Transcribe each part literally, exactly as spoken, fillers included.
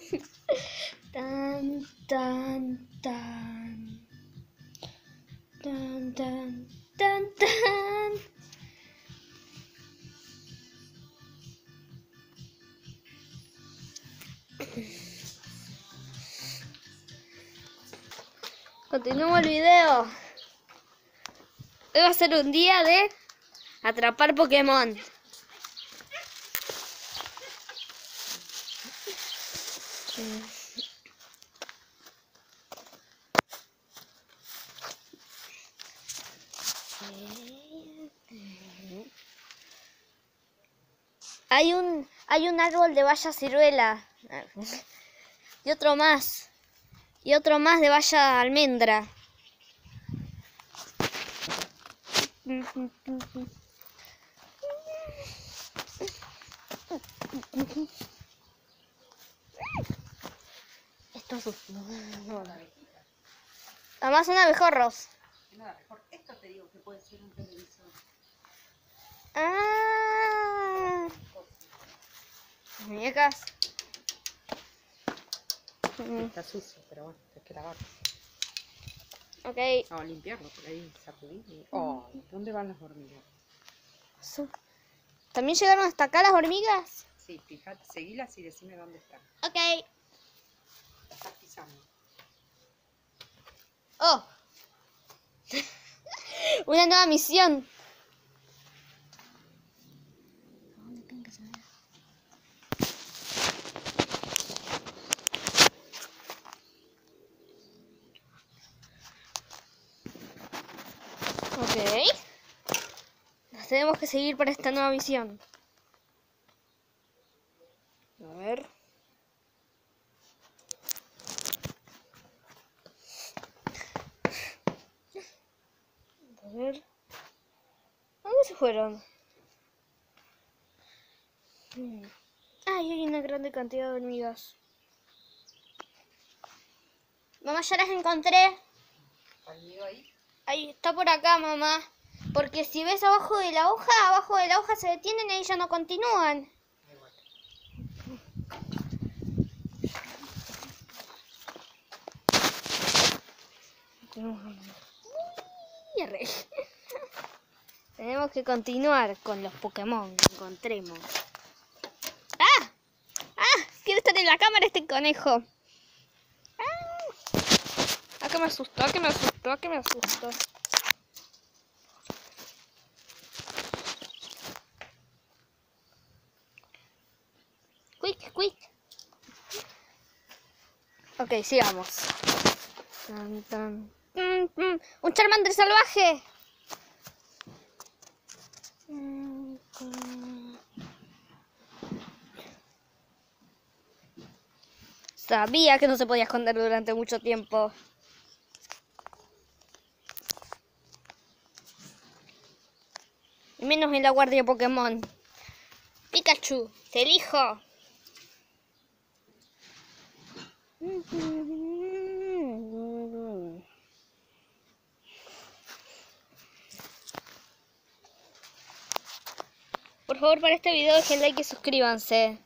Tan, tan, tan. Tan, tan, tan, tan. Continuamos el video. Hoy va a ser un día de atrapar Pokémon. Hay un, hay un árbol de valla ciruela. Y otro más. Y otro más de valla almendra. Esto es un... Además son abejorros. Esto te digo que puede ser un televisor. Ah, muñecas. Está sucio, pero bueno, hay que lavarlo. Ok. Vamos a limpiarlo por ahí, sacudir. Y... Oh, ¿dónde van las hormigas? ¿También llegaron hasta acá las hormigas? Sí, fíjate, seguilas y decime dónde están. Ok. Las estás pisando. Oh. Una nueva misión. Ok. Nos tenemos que seguir para esta nueva misión. A ver. A ver. ¿A dónde se fueron? Hmm. Ay, hay una grande cantidad de hormigas. Mamá, ya las encontré. ¿Hormiga ahí? Ahí está por acá, mamá. Porque si ves abajo de la hoja, abajo de la hoja se detienen y ahí ya no continúan. Uy, arre. Tenemos que continuar con los Pokémon que encontremos. ¡Ah! ¡Ah! Quiere estar en la cámara este conejo. ¡Ah! ¿A qué me asustó? ¿A qué me asustó? ¿A qué me asustó? Quick, quick. Ok, sigamos. Tan, tan. Mm, mm. ¡Un Charmander salvaje! Mm, mm. Sabía que no se podía esconder durante mucho tiempo. Y menos en la guardia Pokémon. Pikachu, te elijo. Por favor, para este video dejen like y suscríbanse.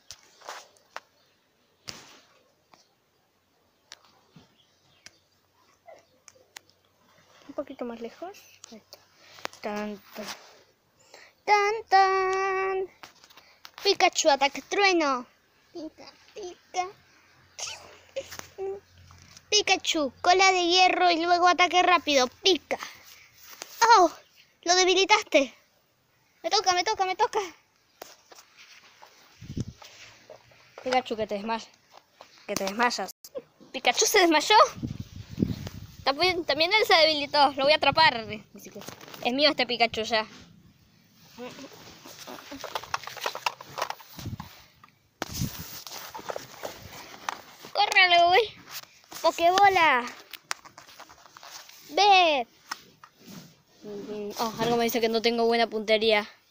Un poquito más lejos. Ahí está. Tan, tan. Tan, tan. Pikachu, ataque trueno. Pica, pica. Pikachu, cola de hierro y luego ataque rápido. Pica. ¡Oh! Lo debilitaste. Me toca, me toca, me toca. Pikachu, que te desmayas. Que te desmayas. ¿Pikachu se desmayó? También, también él se debilitó. Lo voy a atrapar. Es mío este Pikachu ya. ¡Córrele, güey! ¡Pokébola! ¡Ve! Oh, algo me dice que no tengo buena puntería.